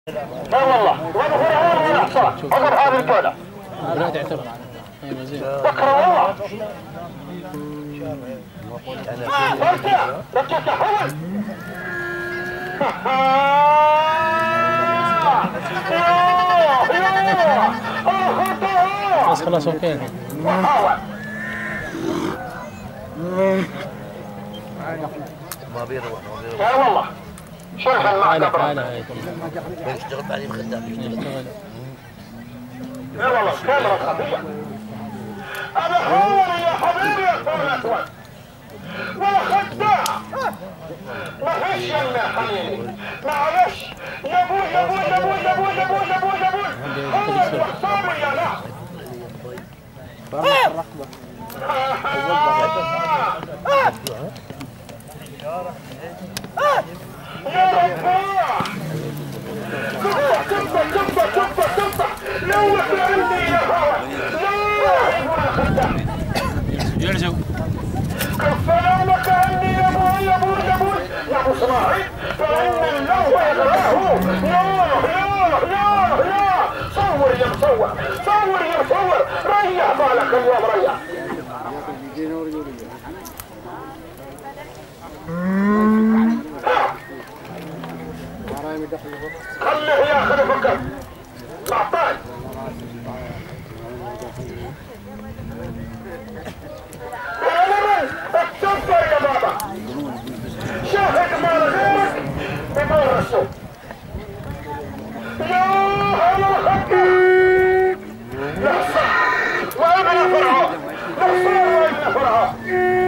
لا والله ولا حصان عقب هذه الجولة. لا تعتبر. ايوه زين. بكره والله. ارجع رجعت حول. بس خلاص اوكي. ما بيروح لا والله شرح المعقبة. يشتغل بعدين خدام يشتغل. لا والله كاميرا خفية. أنا حوري يا حبيبي يا ثور الأسود ولا خداع. ما فيش يمنا حبيبي معلش يا ابوي يا ابوي يا ابوي يا ابوي يا ابوي يا ابوي يا ابوي هو الوحصاني يا ناس. يا رفاع تفضح لوح عندي يا هوا لا يقول خدام يرجو كفلانك عني يا ابوي يا ابوي يا ابوي يا ابو صلاحي فان اللوح يغراه. لا صور يا مصور صور يا مصور ريح بالك اليوم ريح. خليه ياخذ فكر معطاي. اتكبر يا بابا شاهد مال غيرك بمال السوق. يا هلا الخطيب لحصة وابن فرعون لحصة وابن فرعون.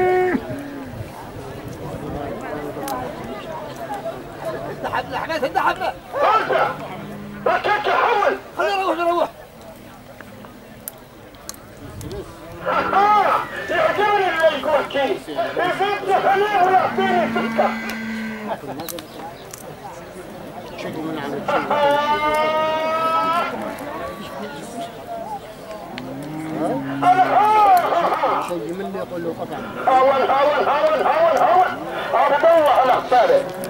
انت حبنا انت ركبت حول خلينا نروح يعجبني اللي يقول كيس يزيدني خليه ويعطيني سكة. هون هون هون هون هون هون هون هون هون هون هون هون